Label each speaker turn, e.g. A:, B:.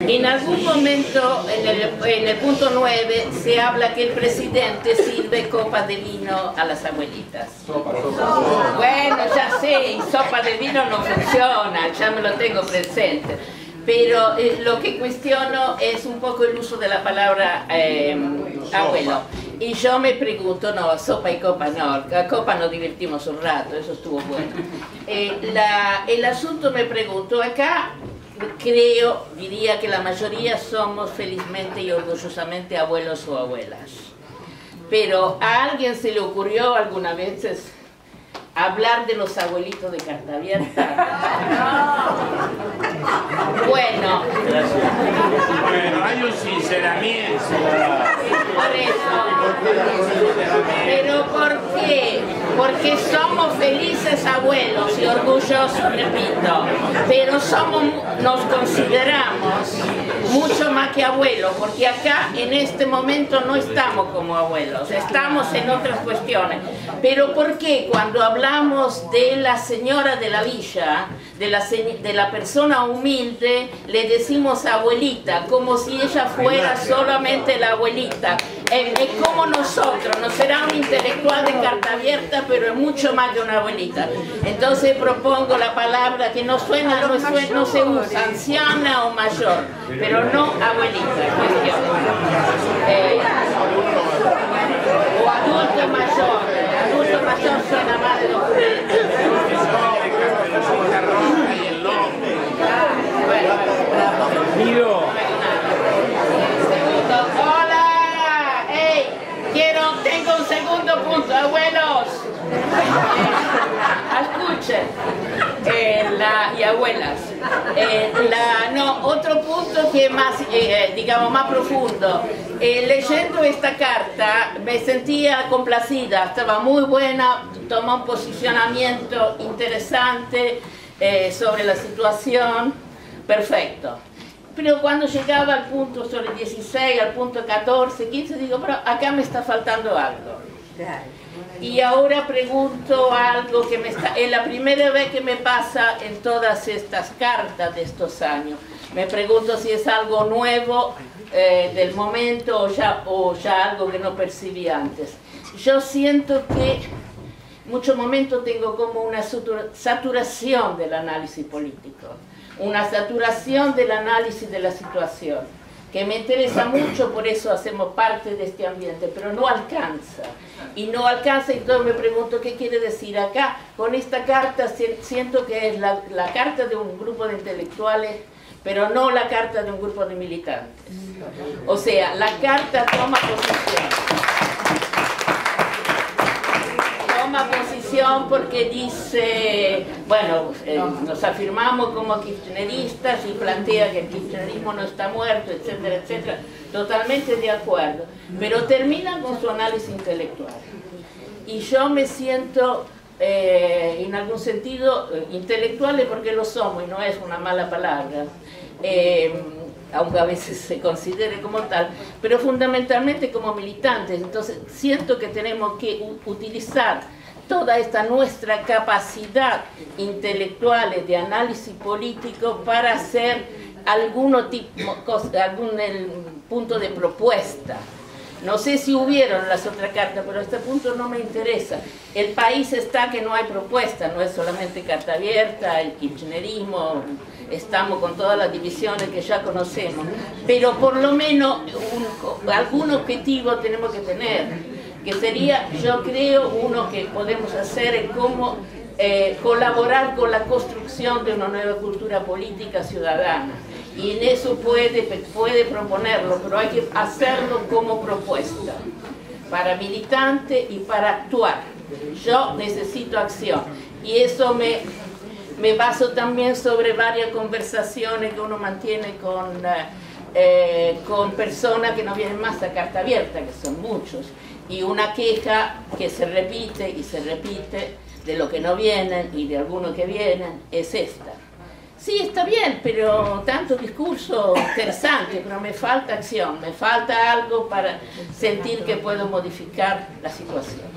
A: En algún momento, en el punto 9, se habla que el presidente sirve copas de vino a las abuelitas. Bueno, ya sé, y sopa de vino no funciona, ya me lo tengo presente. Pero lo que cuestiono es un poco el uso de la palabra abuelo. Y yo me pregunto, no, sopa y copa no, a copa nos divertimos un rato, eso estuvo bueno. El asunto, me pregunto, acá diría que la mayoría somos felizmente y orgullosamente abuelos o abuelas. Pero ¿a alguien se le ocurrió alguna vez hablar de los abuelitos de carta abierta? Bueno,
B: hay un sinceramiento.
A: Por eso. ¿Pero por qué? Porque somos felices abuelos y orgullosos, repito, pero nos consideramos mucho más que abuelos, porque acá en este momento no estamos como abuelos, estamos en otras cuestiones. Pero ¿por qué cuando hablamos de la señora de la villa, de la persona humilde, le decimos abuelita, como si ella fuera solamente la abuelita? Es como nosotros, no será un intelectual de carta abierta, pero es mucho más que una abuelita. Entonces propongo la palabra que no se usa, anciana o mayor, pero no abuelita, o adulto mayor. Adulto mayor suena más de documento. Hola, hey, tengo un segundo punto, abuelos. Escuchen, y abuelas. Otro punto que es más, digamos, más profundo. Leyendo esta carta me sentía complacida, estaba muy buena, tomó un posicionamiento interesante sobre la situación, perfecto. Pero cuando llegaba al punto sobre el 16, al punto 14, 15, digo, pero acá me está faltando algo. Y ahora pregunto algo que es la primera vez que me pasa en todas estas cartas de estos años. Me pregunto si es algo nuevo del momento o ya algo que no percibí antes. Yo siento que en muchos momentos tengo como una saturación del análisis político, una saturación del análisis de la situación, que me interesa mucho, por eso hacemos parte de este ambiente, pero no alcanza. Y no alcanza, y entonces me pregunto qué quiere decir acá. Con esta carta siento que es la carta de un grupo de intelectuales, pero no la carta de un grupo de militantes. O sea, la carta toma posición. Toma posición porque dice, bueno, nos afirmamos como kirchneristas y plantea que el kirchnerismo no está muerto, etcétera, etcétera. Totalmente de acuerdo. Pero termina con su análisis intelectual. Y yo me siento, en algún sentido, intelectuales porque lo somos, y no es una mala palabra, aunque a veces se considere como tal, pero fundamentalmente como militantes. Entonces siento que tenemos que utilizar toda esta nuestra capacidad intelectual de análisis político para hacer algún punto de propuesta. No sé si hubieron las otras cartas, pero este punto no me interesa. El país está que no hay propuesta, no es solamente carta abierta, el kirchnerismo, estamos con todas las divisiones que ya conocemos, pero por lo menos algún objetivo tenemos que tener, que sería, yo creo, uno que podemos hacer es cómo colaborar con la construcción de una nueva cultura política ciudadana. Y en eso puede proponerlo, pero hay que hacerlo como propuesta, para militante y para actuar. Yo necesito acción. Y eso me baso también sobre varias conversaciones que uno mantiene con personas que no vienen más a carta abierta, que son muchos. Y una queja que se repite y se repite de lo que no vienen y de algunos que vienen es esta. Sí, está bien, pero tanto discurso interesante, pero me falta acción, me falta algo para sentir que puedo modificar la situación.